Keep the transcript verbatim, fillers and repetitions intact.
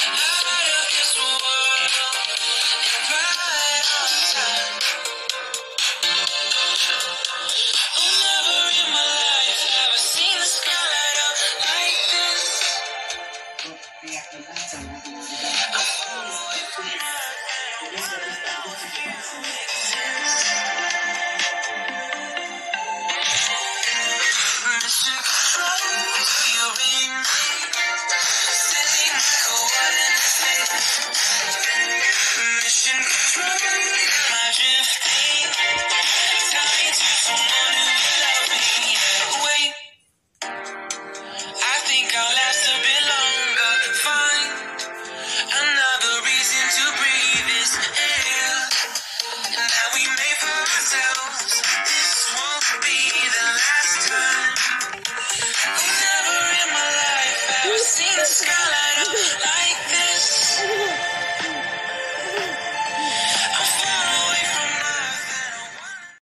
out of this world and right on time. Oh, never in my life have I seen the sky light up like this. I'm far away from Earth and I wanna know if you exist. Mister Control, you're in me. Sending my coordinates. Mission Control, my drifting. Tell me to someone who will love me. Yeah, wait. I think I'll last a bit longer. Find another reason to breathe this air. Now we made for ourselves.